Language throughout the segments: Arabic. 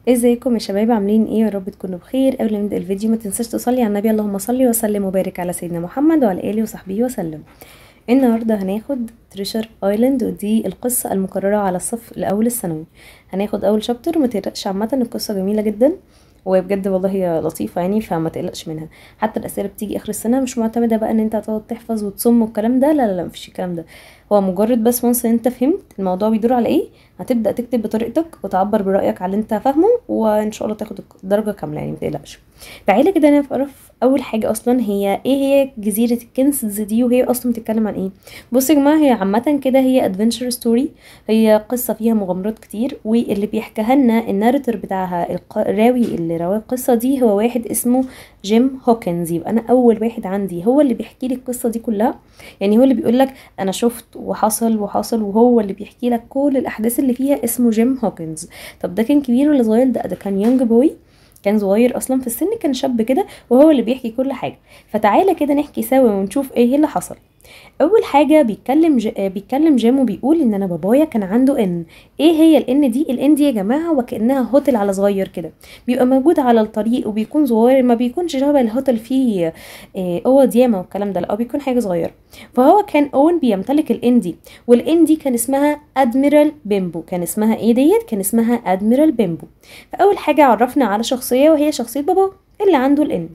ازيكم يا شباب؟ عاملين ايه؟ يا رب تكونوا بخير. قبل ما نبدا الفيديو ما تنساش تصلي على النبي، اللهم صل وسلم وبارك على سيدنا محمد وعلى اله وصحبه وسلم. النهارده هناخد تريشر ايلاند، ودي القصه المكرره على الصف الاول الثانوي. هناخد اول شابتر، ما تقلقش، عامه القصه جميله جدا وبجد والله هي لطيفه يعني، فما تقلقش منها. حتى الاسئله بتيجي اخر السنه مش معتمده بقى ان انت هتقعد تحفظ وتصم والكلام ده، لا لا لا، مفيش الكلام ده. هو مجرد بس وانس انت فهمت الموضوع بيدور على ايه، هتبدا تكتب بطريقتك وتعبر برايك على اللي انت فاهمه، وان شاء الله تاخد الدرجه كامله يعني، متقلقش. تعالى كده نعرف اول حاجه اصلا هي ايه هي جزيره الكنز دي، وهي اصلا بتتكلم عن ايه. بصوا يا جماعه، هي عامه كده هي ادفنتشر ستوري، هي قصه فيها مغامرات كتير، واللي بيحكيها لنا الناريتور بتاعها الراوي اللي روى القصه دي هو واحد اسمه جيم هوكنز. يبقى انا اول واحد عندي هو اللي بيحكي لي القصه دي كلها، يعني هو اللي بيقول لك انا شفت وحصل وحصل، وهو اللي بيحكي لك كل الاحداث اللي فيها، اسمه جيم هوكنز. طب ده كان كبير ولا صغير؟ ده كان يونج بوي، كان صغير اصلا في السن، كان شاب كده، وهو اللي بيحكي كل حاجه. فتعالى كده نحكي سوا ونشوف ايه اللي حصل. اول حاجه بيتكلم جيم وبيقول ان انا بابايا كان عنده ان. ايه هي الان دي؟ الان دي يا جماعه وكانها هوتل على صغير كده، بيبقى موجود على الطريق وبيكون صغير، ما بيكونش شبه الهوتل فيه اوض ياما والكلام ده، لا بيكون حاجه صغيره. فهو كان اون بيمتلك الان دي، والان دي كان اسمها ادميرال بيمبو. كان اسمها ايه ديت؟ كان اسمها ادميرال بيمبو. فاول حاجه عرفنا على شخصيه، وهي شخصيه بابا اللي عنده الان.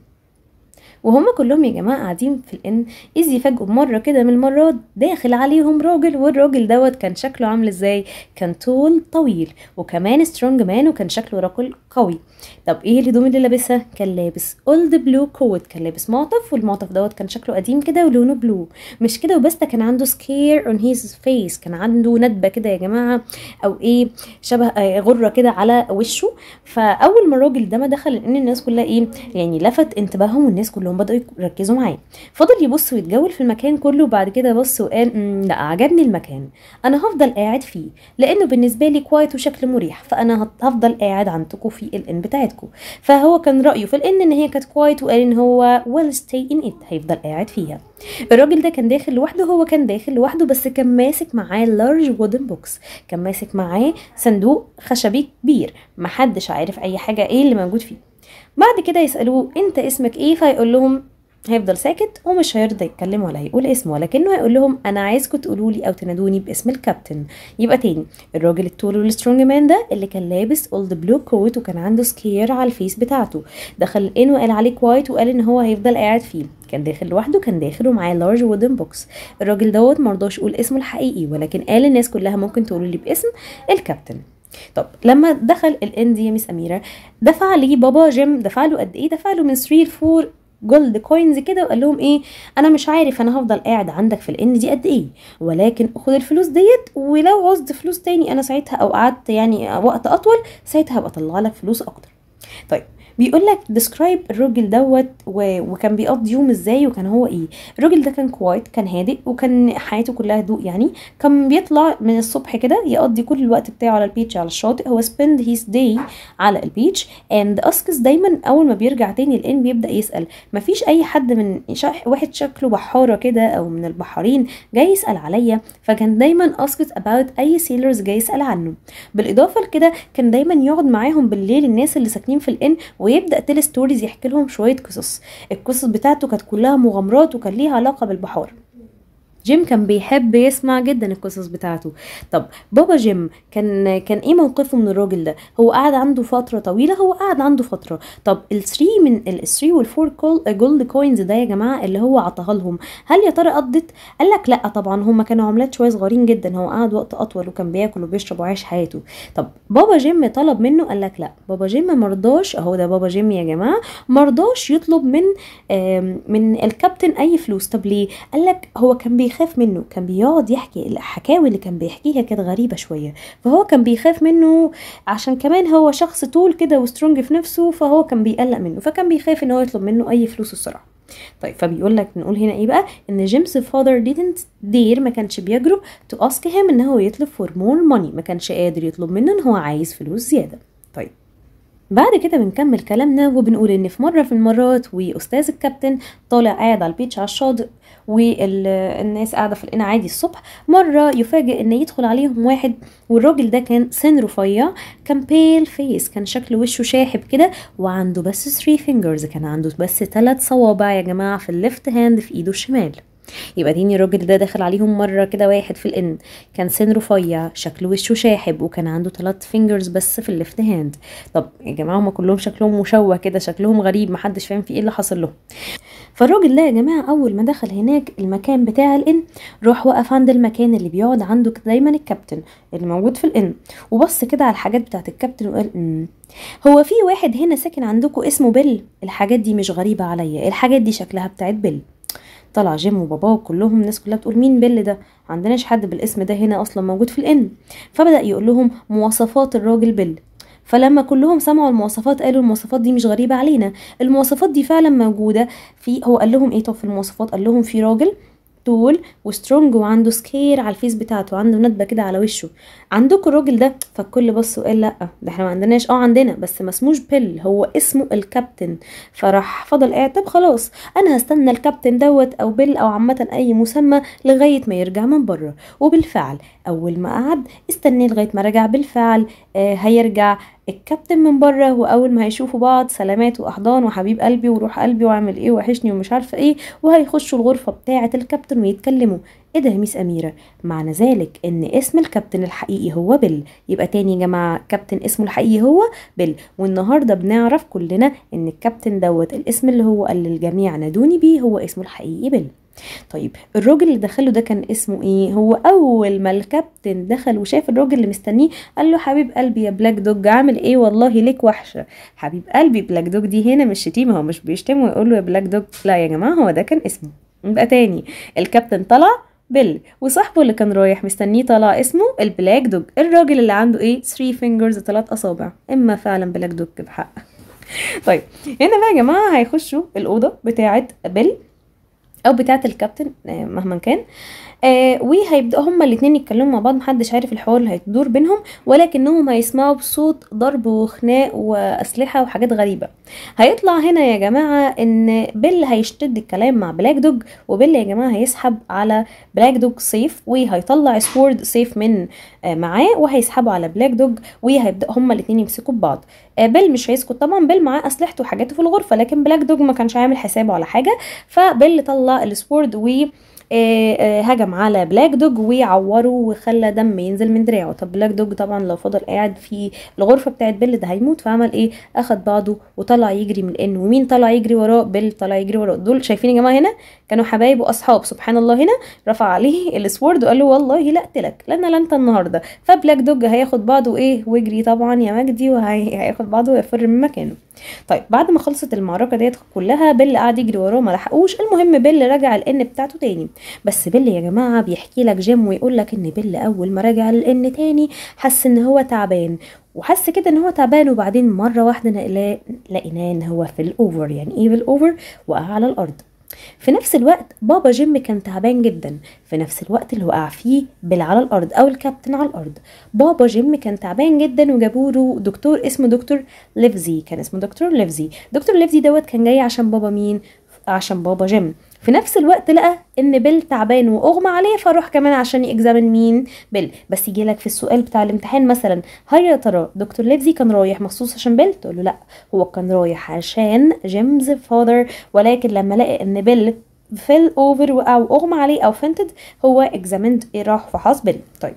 وهم كلهم يا جماعه قاعدين في الان، اذ يفاجئوا مره كده من المرات داخل عليهم راجل، والراجل دوت كان شكله عامل ازاي؟ كان طول طويل وكمان سترونج مان، وكان شكله راجل قوي. طب ايه الهدوم اللي لابسها؟ كان لابس اولد بلو كوت، كان لابس معطف، والمعطف دوت كان شكله قديم كده ولونه بلو. مش كده وبس، ده كان عنده سكير اون هيز فيس، كان عنده ندبه كده يا جماعه، او ايه، شبه غره كده على وشه. فاول ما الراجل ده ما دخل، ان الناس كلها ايه يعني لفت انتباههم، والناس كلهم بدأوا يركزوا معاه. فضل يبص ويتجول في المكان كله، وبعد كده بص وقال لا، عجبني المكان، انا هفضل قاعد فيه لانه بالنسبه لي كويت وشكل مريح، فانا هفضل قاعد عندكم في الان بتاعتكم. فهو كان رايه في الان ان هي كانت كويت، وقال ان هو will stay in it، هيفضل قاعد فيها. الراجل ده كان داخل لوحده، هو كان داخل لوحده، بس كان ماسك معاه لارج وودن بوكس، كان ماسك معاه صندوق خشبي كبير، محدش عارف اي حاجه ايه اللي موجود فيه. بعد كده يسألوه انت اسمك ايه؟ فيقول لهم، هيفضل ساكت ومش هيرضى يتكلم ولا هيقول اسمه، ولكنه هيقول لهم انا عايزكم تقولوا لي او تنادوني باسم الكابتن. يبقى تاني، الراجل الطول والسترونج مان ده اللي كان لابس اولد بلو كوت وكان عنده سكير على الفيس بتاعته، دخل ان وقال عليه كوايت، وقال ان هو هيفضل قاعد فيه. كان داخل لوحده، كان داخل ومعاه لارج وودن بوكس. الراجل دوت مرضاش يقول اسمه الحقيقي، ولكن قال الناس كلها ممكن تقولوا لي باسم الكابتن. طب لما دخل الان دي يا مس اميره، دفع لي بابا جيم، دفع له قد ايه؟ دفع له من 3 ل 4 جولد كوينز كده، وقال لهم ايه، انا مش عارف انا هفضل قاعد عندك في الان دي قد ايه، ولكن خد الفلوس ديت، ولو عوزت فلوس تاني انا ساعتها، او قعدت يعني وقت اطول، ساعتها هبقى اطلع لك فلوس اكتر. طيب بيقول لك ديسكرايب الراجل دوت وكان بيقضي يوم ازاي، وكان هو ايه. الراجل ده كان كوايت، كان هادئ، وكان حياته كلها هدوء يعني. كان بيطلع من الصبح كده يقضي كل الوقت بتاعه على البيتش، على الشاطئ، هو spend his day على البيتش and asks. دايما اول ما بيرجع تاني الان بيبدا يسال، مفيش اي حد من واحد شكله بحاره كده او من البحارين جاي يسال عليا، فكان دايما asks about اي سيلرز جاي يسال عنه. بالاضافه لكده كان دايما يقعد معاهم بالليل الناس اللي ساكنين في الان، ويبدا تيل ستوريز، يحكي لهم شويه قصص. القصص بتاعته كانت كلها مغامرات، وكان ليها علاقه بالبحار. جيم كان بيحب يسمع جدا القصص بتاعته. طب بابا جيم كان ايه موقفه من الراجل ده؟ هو قعد عنده فتره طويله، هو قعد عنده فتره. طب ال3 من ال3 وال4 جولد كوينز ده يا جماعه اللي هو عطاها لهم، هل يا ترى قضت؟ قال لك لا طبعا، هم كانوا عملات شويه صغيرين جدا، هو قعد وقت اطول وكان بياكل وبيشرب وعايش حياته. طب بابا جيم طلب منه، قال لك لا، بابا جيم مرضاش، اهو ده بابا جيم يا جماعه، مرضاش يطلب من الكابتن اي فلوس. طب ليه؟ قال لك هو كان بيخاف منه، كان بيقعد يحكي الحكاوي اللي كان بيحكيها كانت غريبه شويه، فهو كان بيخاف منه، عشان كمان هو شخص طول كده وسترونج في نفسه، فهو كان بيقلق منه، فكان بيخاف ان هو يطلب منه اي فلوس الصراحه. طيب فبيقول لك، نقول هنا ايه بقى، ان جيمس father didn't dare، ما كانش بيجرؤ to ask him ان هو يطلب for more money، ما كانش قادر يطلب منه ان هو عايز فلوس زياده. طيب بعد كده بنكمل كلامنا وبنقول ان في مرة في المرات واستاذ الكابتن طالع قاعد على البيتش على الشاطئ والناس قاعدة في القنا عادي الصبح. مرة يفاجئ ان يدخل عليهم واحد، والراجل ده كان سن رفيع، كان بيل فيس، كان شكل وشه شاحب كده، وعنده بس 3 fingers، كان عنده بس 3 صوابع يا جماعة في الليفت هاند في ايده الشمال. يبقى تاني الراجل ده دخل عليهم مرة كده واحد في الإن، كان سن رفيع، شكله وشه شاحب، وكان عنده 3 fingers بس في الليفت هاند. طب يا جماعة هما كلهم شكلهم مشوه كده، شكلهم غريب، محدش فاهم في ايه اللي حصل له. فالراجل ده يا جماعة أول ما دخل هناك المكان بتاع الإن، راح وقف عند المكان اللي بيقعد عنده دايما الكابتن اللي موجود في الإن، وبص كده على الحاجات بتاعت الكابتن وقال هو في واحد هنا ساكن عندكم اسمه بيل؟ الحاجات دي مش غريبة عليا، الحاجات دي شكلها بتاعت بيل. طلع جيم وباباه كلهم، الناس كلها بتقول مين بيل ده؟ عندناش حد بالاسم ده هنا اصلا موجود في الإن. فبدأ يقول لهم مواصفات الراجل بيل. فلما كلهم سمعوا المواصفات قالوا المواصفات دي مش غريبة علينا، المواصفات دي فعلا موجودة. هو قال لهم ايه؟ طب في المواصفات قال لهم في راجل طول وسترونج وعنده سكير على الفيس بتاعته، عنده ندبه كده على وشه. عندكم الراجل ده؟ فالكل بص وقال لا ده احنا ما عندناش. عندنا بس ما اسموش بيل، هو اسمه الكابتن. فراح فضل قاعد، طب خلاص انا هستنى الكابتن دوت او بيل او عامه اي مسمى لغايه ما يرجع من بره. وبالفعل اول ما قعد استنى لغايه ما رجع. بالفعل هيرجع الكابتن من بره، واول ما هيشوفوا بعض سلامات واحضان وحبيب قلبي وروح قلبي وعامل ايه وحشني ومش عارفه ايه، وهيخشوا الغرفه بتاعه الكابتن ويتكلموا. ايه ده يا ميس اميره؟ معنى ذلك ان اسم الكابتن الحقيقي هو بيل. يبقى تاني يا جماعه، كابتن اسمه الحقيقي هو بيل. والنهارده بنعرف كلنا ان الكابتن دوت الاسم اللي هو قال للجميع نادوني بيه هو اسمه الحقيقي بيل. طيب الراجل اللي دخله ده كان اسمه ايه؟ هو اول ما الكابتن دخل وشاف الراجل اللي مستنيه قال له حبيب قلبي يا بلاك دوج عامل ايه؟ والله ليك وحشه. حبيب قلبي بلاك دوج دي هنا مش شتيمه، هو مش بيشتمه ويقول له يا بلاك دوج، لا يا جماعه هو ده كان اسمه. يبقى تاني الكابتن طلع بيل، وصاحبه اللي كان رايح مستنيه طلع اسمه البلاك دوج، الراجل اللي عنده ايه؟ 3 fingers 3 اصابع. اما فعلا بلاك دوج بحق. طيب هنا بقى يا جماعه هيخشوا الاوضه بتاعه بيل او بتاعه الكابتن مهما كان، وهيبداوا هما الاتنين يتكلموا مع بعض، محدش عارف الحوار اللي هيدور بينهم، ولكنهم هيسمعوا بصوت ضرب وخناق واسلحه وحاجات غريبه. هيطلع هنا يا جماعه ان بيل هيشتد الكلام مع بلاك دوج، وبيل يا جماعه هيسحب على بلاك دوج سيف، وهيطلع سوورد سيف من معاه وهيسحبوا على بلاك دوج، وهيبداوا هما الاتنين يمسكوا ببعض. بيل مش هيسكت طبعا، بيل معاه اسلحته وحاجاته في الغرفه، لكن بلاك دوج ما كانش عامل حسابه على حاجه. فبيل طلع السوورد و هجم على بلاك دوج وعوره وخلى دم ينزل من دراعه. طب بلاك دوج طبعا لو فضل قاعد في الغرفه بتاعت بيل ده هيموت، فعمل ايه؟ اخد بعضه وطلع يجري من الان. ومين طلع يجري وراه؟ بيل طلع يجري وراه. دول شايفين يا جماعه هنا كانوا حبايب واصحاب، سبحان الله. هنا رفع عليه السورد وقال له والله لا اقتلك، لان لا انت النهارده. فبلاك دوج هياخد بعضه ايه ويجري طبعا يا مجدي، وهياخد بعضه ويفر من مكانه. طيب بعد ما خلصت المعركه ديت كلها بيل قعد يجري وراه ما لحقوش. المهم بيل رجع الان بتاعته تاني. بس بيل يا جماعه بيحكي لك جيم ويقول لك ان بيل اول ما رجع الان تاني حس ان هو تعبان، وحس كده ان هو تعبان، وبعدين مره واحده لقيناه ان هو في الاوفر. يعني ايه في الاوفر؟ وقع على الارض. في نفس الوقت بابا جيم كان تعبان جدا، في نفس الوقت اللي وقع فيه بيل على الارض او الكابتن على الارض. بابا جيم كان تعبان جدا وجابوا له دكتور اسمه دكتور ليفزي، كان اسمه دكتور ليفزي. دكتور ليفزي دوت كان جاي عشان بابا مين؟ عشان بابا جيم. في نفس الوقت لقى ان بيل تعبان واغمى عليه، فروح كمان عشان يكزامن مين؟ بيل. بس يجي لك في السؤال بتاع الامتحان مثلا، هل يا ترى دكتور ليفزي كان رايح مخصوص عشان بيل؟ تقول له لا، هو كان رايح عشان جيمز فاذر، ولكن لما لقى ان بيل فيل اوفر او اغمى عليه او فنتد، هو اكزامند راح فحص بيل. طيب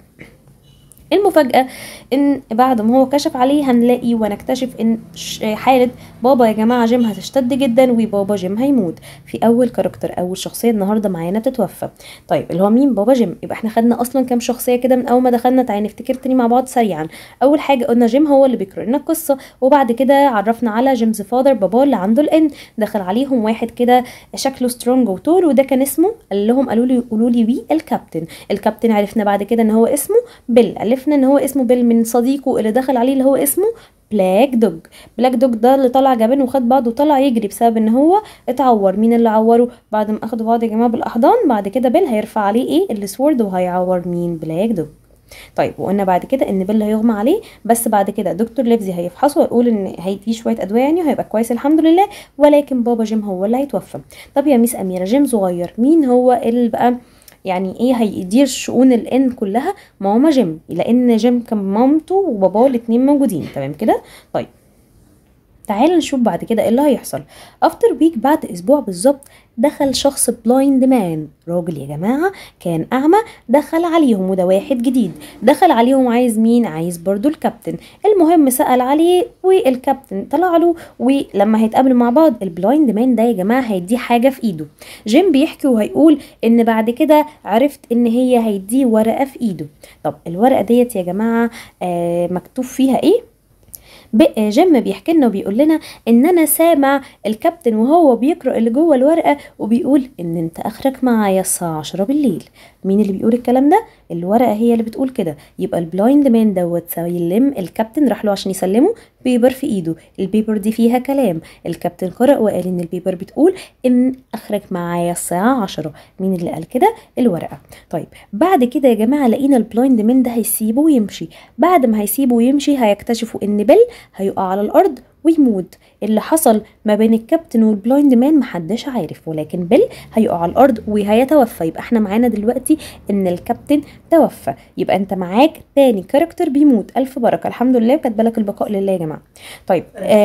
المفاجأة ان بعد ما هو كشف عليه هنلاقي ونكتشف ان حالة بابا يا جماعة جيم هتشتد جدا، وبابا جيم هيموت. في اول كاركتر، اول شخصية النهاردة معانا بتتوفى. طيب اللي هو مين؟ بابا جيم. يبقى احنا خدنا اصلا كام شخصية كده من اول ما دخلنا، تعالى نفتكر تاني مع بعض سريعا. اول حاجة قلنا جيم هو اللي بيقرأ لنا القصة، وبعد كده عرفنا على جيمز فاذر بابا اللي عنده الان. دخل عليهم واحد كده شكله سترونج وتور، وده كان اسمه، قالوا لي بيه الكابتن. الكابتن عرفنا بعد كده ان هو اسمه بيل، عرفنا ان هو اسمه بيل من صديقه اللي دخل عليه اللي هو اسمه بلاك دوج. بلاك دوج ده اللي طلع جبان وخد بعضه وطلع يجري بسبب ان هو اتعور. مين اللي عوره؟ بعد ما اخدوا بعض يا جماعه بالاحضان، بعد كده بيل هيرفع عليه ايه؟ السورد، وهيعور مين؟ بلاك دوج. طيب وقلنا بعد كده ان بيل هيغمى عليه، بس بعد كده دكتور ليفزي هيفحصه ويقول ان هيديه شويه ادويه يعني وهيبقى كويس الحمد لله، ولكن بابا جيم هو اللي هيتوفى. طب يا ميس اميره جيم صغير، مين هو اللي بقى يعني ايه هيدير شؤون الان كلها؟ ماما جيم، لان جيم كان مامته وباباه الاتنين موجودين. تمام كده. طيب تعالوا نشوف بعد كده ايه اللي هيحصل. افتر ويك، بعد اسبوع بالظبط، دخل شخص بلايند مان، راجل يا جماعه كان اعمى، دخل عليهم، وده واحد جديد دخل عليهم. عايز مين؟ عايز برضو الكابتن. المهم سأل عليه والكابتن طلع له، ولما هيتقابلوا مع بعض البلايند مان ده يا جماعه هيديه حاجه في ايده. جيم بيحكي وهيقول ان بعد كده عرفت ان هي هيديه ورقه في ايده. طب الورقه ديت يا جماعه مكتوب فيها ايه؟ جيم بيحكي لنا وبيقول لنا ان انا سامع الكابتن وهو بيقرأ اللي جوه الورقة وبيقول ان انت اخرك معايا الساعة 10 بالليل. مين اللي بيقول الكلام ده؟ الورقة هي اللي بتقول كده. يبقى البلايند مان دوت سلم الكابتن، راح له عشان يسلمه بيبر في ايده، البيبر دي فيها كلام. الكابتن قرأ وقال ان البيبر بتقول ان اخرك معايا الساعة 10. مين اللي قال كده؟ الورقة. طيب بعد كده يا جماعة لقينا البلايند مان ده هيسيبه ويمشي. بعد ما هيسيبه ويمشي هيكتشفوا ان بيل هيقع على الارض ويموت. اللي حصل ما بين الكابتن والبلايند مان محدش عارف، ولكن بيل هيقع على الارض وهيتوفى. يبقى احنا معانا دلوقتي ان الكابتن توفى. يبقى انت معاك تاني كاركتر بيموت. الف بركه، الحمد لله، وكاتبه لك البقاء لله يا جماعه. طيب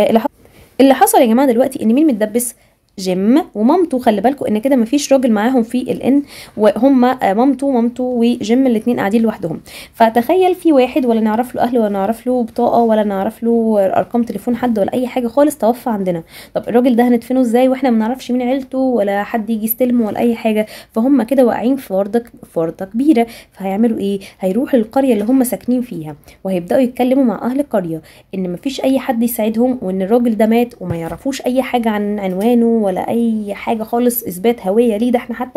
اللي حصل يا جماعه دلوقتي ان مين متدبس؟ جيم ومامته. خلي بالكم ان كده مفيش راجل معاهم في الان، وهم مامته وجيم الاثنين قاعدين لوحدهم. فتخيل في واحد ولا نعرف له اهل ولا نعرف له بطاقه ولا نعرف له ارقام تليفون حد ولا اي حاجه خالص، توفى عندنا. طب الراجل ده هندفنه ازاي واحنا ما نعرفش مين عيلته ولا حد يجي يستلمه ولا اي حاجه؟ فهم كده واقعين في ورطه كبيره. فهيعملوا ايه؟ هيروحوا للقريه اللي هم ساكنين فيها وهيبداوا يتكلموا مع اهل القريه ان مفيش اي حد يساعدهم وان الراجل ده مات وما يعرفوش اي حاجه عن عنوانه ولا اي حاجه خالص اثبات هويه ليه. ده احنا حتى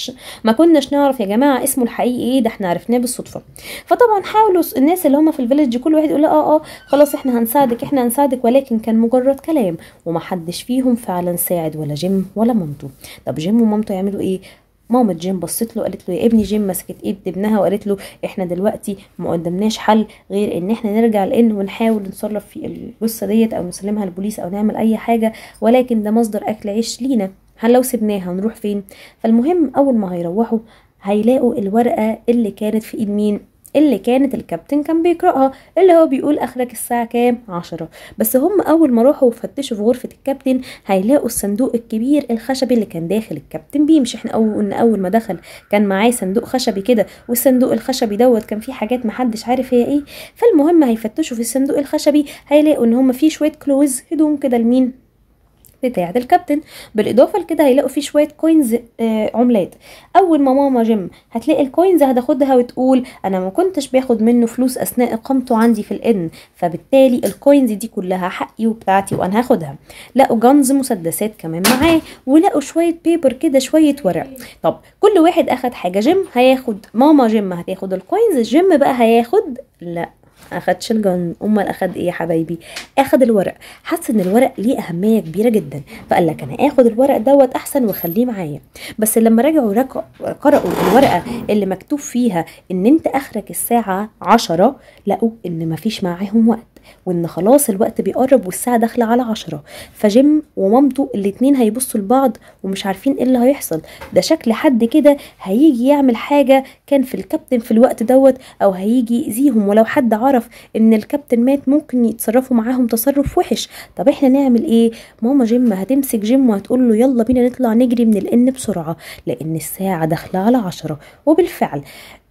ما كناش نعرف يا جماعه اسمه الحقيقي ايه، ده احنا عرفناه بالصدفه. فطبعا حاولوا الناس اللي هم في الفيلج كل واحد يقول خلاص احنا هنساعدك، ولكن كان مجرد كلام ومحدش فيهم فعلا ساعد، ولا جيم ولا مامته. طب جيم ومامته يعملوا ايه؟ مامة جيم بصت له قالت له يا ابني. جيم مسكت ايد ابنها وقالت له احنا دلوقتي ما قدمناش حل غير ان احنا نرجع لان ونحاول نتصرف في الجثه ديت او نسلمها للبوليس او نعمل اي حاجه، ولكن ده مصدر اكل عيش لينا، هل لو سبناها نروح فين؟ فالمهم اول ما هيروحوا هيلاقوا الورقه اللي كانت في ايد مين؟ اللي كانت الكابتن كان بيقرأها، اللي هو بيقول اخرك الساعة كام؟ 10. بس هم اول ما راحوا وفتشوا في غرفة الكابتن هيلاقوا الصندوق الكبير الخشبي اللي كان داخل الكابتن بيمشي. احنا اول ما دخل كان معاه صندوق خشبي كده، والصندوق الخشبي دوت كان فيه حاجات محدش عارف هي ايه. فالمهم هيفتشوا في الصندوق الخشبي هيلاقوا ان هم فيه شوية كلوز هدوم كده لمين؟ بتاعة الكابتن. بالاضافه لكده هيلاقوا فيه شويه كوينز عملات. اول ما ماما جيم هتلاقي الكوينز هتاخدها وتقول انا ما كنتش باخد منه فلوس اثناء اقامته عندي في الان، فبالتالي الكوينز دي كلها حقي وبتاعتي وانا هاخدها. لقوا جنز مسدسات كمان معاه، ولقوا شويه بيبر كده، شويه ورق. طب كل واحد اخد حاجه. جيم هياخد، ماما جيم هتاخد الكوينز، جيم بقى هياخد لا اخدش الجن. امال اخد ايه يا حبايبي؟ اخد الورق. حس ان الورق ليه اهميه كبيره جدا، فقال لك انا اخد الورق دوت احسن واخليه معايا. بس لما رجعوا قرأوا الورقه اللي مكتوب فيها ان انت اخرك الساعه 10، لقوا ان مفيش معاهم وقت وان خلاص الوقت بيقرب والساعه داخله على 10. فجيم ومامته الاتنين هيبصوا لبعض ومش عارفين ايه اللي هيحصل. ده شكل حد كده هيجي يعمل حاجه كان في الكابتن في الوقت دوت، او هيجي يأذيهم، ولو حد عرف ان الكابتن مات ممكن يتصرفوا معاهم تصرف وحش. طب احنا نعمل ايه؟ ماما جيم هتمسك جيم وهتقول له يلا بينا نطلع نجري من الان بسرعه لان الساعه داخله على 10. وبالفعل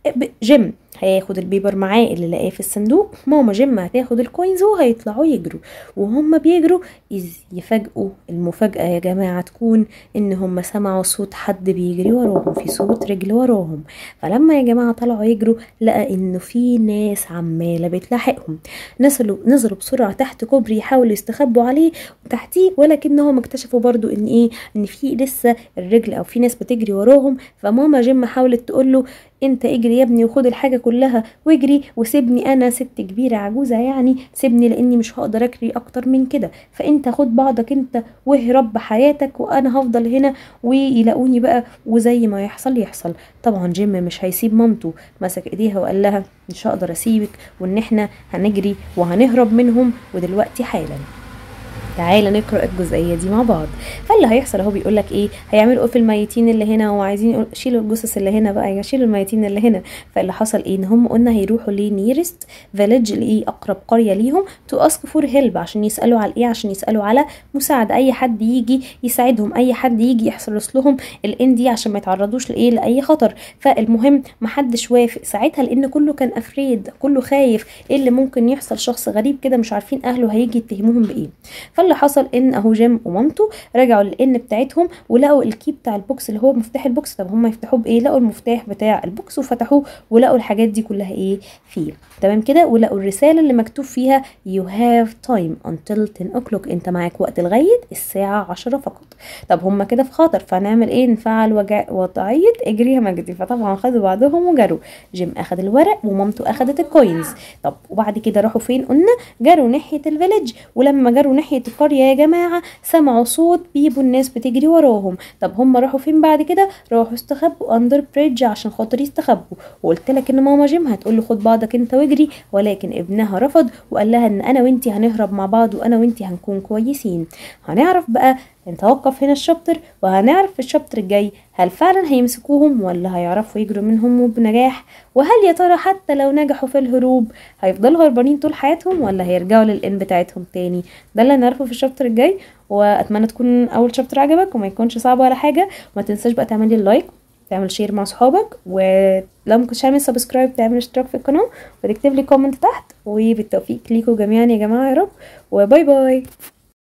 جيم هياخد البيبر معاه اللي لقاه في الصندوق، ماما جيم هتاخد الكوينز وهيطلعوا يجروا. وهم بيجروا يفاجئوا المفاجأة يا جماعة تكون ان هم سمعوا صوت حد بيجري وراهم، في صوت رجل وراهم. فلما يا جماعة طلعوا يجروا لقى انه في ناس عمالة بتلاحقهم. نزلوا بسرعة تحت كوبري يحاولوا يستخبوا عليه وتحتيه، ولكنهم اكتشفوا برضو ان في لسه الرجل او في ناس بتجري وراهم. فماما جيم حاولت تقول له انت اجري يا ابني وخد الحاجة كلها واجري وسيبني، انا ست كبيره عجوزه يعني، سيبني لاني مش هقدر اجري اكتر من كده، فانت خد بعضك انت واهرب بحياتك وانا هفضل هنا ويلاقوني بقى وزي ما يحصل يحصل. طبعا جيم مش هيسيب مامته، مسك ايديها وقال لها مش هقدر اسيبك، وان احنا هنجري وهنهرب منهم ودلوقتي حالا. تعالى نقرأ الجزئية دي مع بعض. فاللي هيحصل اهو بيقول لك ايه، هيعملوا ايه في الميتين اللي هنا، وعايزين شيلوا الجثث اللي هنا بقى، شيلوا الميتين اللي هنا. فاللي حصل ايه، ان هم قلنا هيروحوا لنيرست فيليج، لايه اقرب قرية ليهم، تو اسك فور هيلب، عشان يسألوا على ايه، عشان يسألوا على مساعدة، اي حد يجي يساعدهم، اي حد يجي يحرس لهم الاندي عشان ما يتعرضوش لايه لاي خطر. فالمهم محدش وافق ساعتها لان كله كان افريد، كله خايف ايه اللي ممكن يحصل، شخص غريب كده مش عارفين اهله هيجي يتهموهم بايه. اللي حصل ان اهو جيم ومامته رجعوا للان بتاعتهم ولقوا الكي بتاع البوكس اللي هو مفتاح البوكس. طب هم يفتحوه بايه، لقوا المفتاح بتاع البوكس وفتحوه ولقوا الحاجات دي كلها ايه فيه، تمام كده، ولقوا الرساله اللي مكتوب فيها you have time until 10 o'clock، انت معاك وقت لغايه الساعه 10 فقط. طب هم كده في خطر، فنعمل ايه، نفعل وضعيه اجري يا مجدي. فطبعا خدوا بعضهم وجروا، جيم اخد الورق ومامته اخدت الكوينز. طب وبعد كده راحوا فين، قلنا جروا ناحيه الفيليج، ولما جروا ناحيه القريه يا جماعه سمعوا صوت بيبو الناس بتجري وراهم. طب هم راحوا فين بعد كده، راحوا استخبوا اندر بريدج عشان خاطر يستخبوا. وقلت لك ان ماما جيم هتقول له خد بعضك انت واجري، ولكن ابنها رفض وقال لها ان انا وانتي هنهرب مع بعض وانا وانتي هنكون كويسين. هنعرف بقى، نتوقف هنا الشابتر وهنعرف في الشابتر الجاي هل فعلا هيمسكوهم ولا هيعرفوا يجروا منهم بنجاح، وهل يا ترى حتى لو نجحوا في الهروب هيفضلوا هربانين طول حياتهم ولا هيرجعوا للإن بتاعتهم تاني. ده اللي هنعرفه في الشابتر الجاي، واتمنى تكون اول شابتر عجبك وما يكونش صعب ولا حاجه. وما تنساش بقى تعمل لي اللايك، تعمل شير مع صحابك، ولو ما كنتش عامل سبسكرايب تعمل اشتراك في القناه وتكتب لي كومنت تحت. وبالتوفيق ليكم جميعا يا جماعه يا رب، وباي باي.